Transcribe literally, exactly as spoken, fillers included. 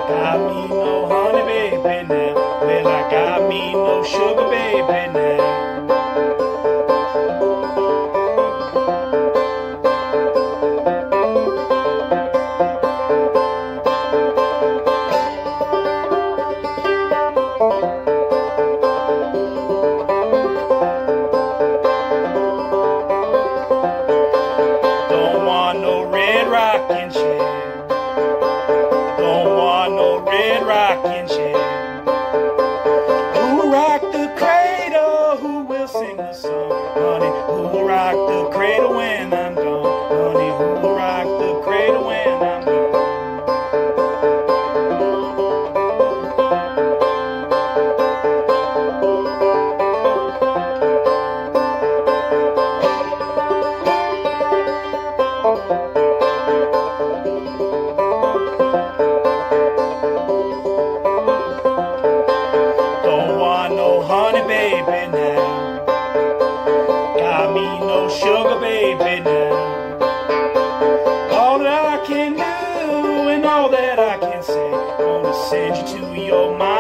Got me no honey, baby, now. Well, I got me no sugar, baby, now. Don't want no red rocking chair. Don't want no red rocking chair. Who will rock the cradle? Who will sing the song? Honey, who will rock the cradle when I'm gone? Honey, who will rock the cradle when I'm gone? Don't want no honey, baby, now. Got me no sugar, baby, now. All that I can do and all that I can say, gonna send you to your mind.